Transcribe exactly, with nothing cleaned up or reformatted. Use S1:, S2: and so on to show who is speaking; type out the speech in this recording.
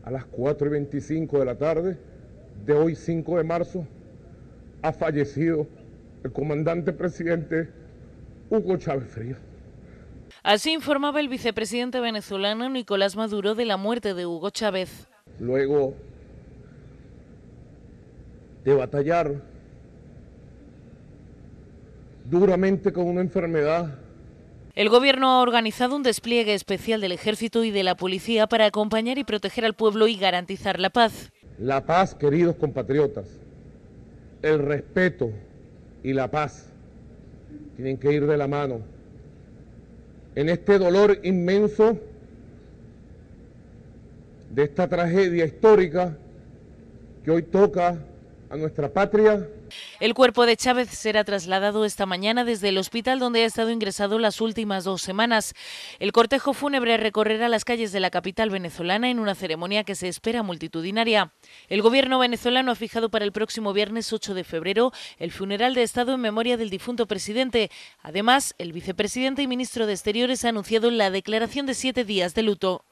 S1: a las cuatro y veinticinco de la tarde de hoy, cinco de marzo, ha fallecido el comandante presidente Hugo Chávez Frías.
S2: Así informaba el vicepresidente venezolano Nicolás Maduro de la muerte de Hugo Chávez.
S1: Luego de batallar duramente con una enfermedad,
S2: el gobierno ha organizado un despliegue especial del ejército y de la policía para acompañar y proteger al pueblo y garantizar la paz.
S1: La paz, queridos compatriotas, el respeto y la paz tienen que ir de la mano. En este dolor inmenso de esta tragedia histórica que hoy toca a nuestra patria.
S2: El cuerpo de Chávez será trasladado esta mañana desde el hospital donde ha estado ingresado las últimas dos semanas. El cortejo fúnebre recorrerá las calles de la capital venezolana en una ceremonia que se espera multitudinaria. El gobierno venezolano ha fijado para el próximo viernes ocho de febrero el funeral de Estado en memoria del difunto presidente. Además, el vicepresidente y ministro de Exteriores ha anunciado la declaración de siete días de luto.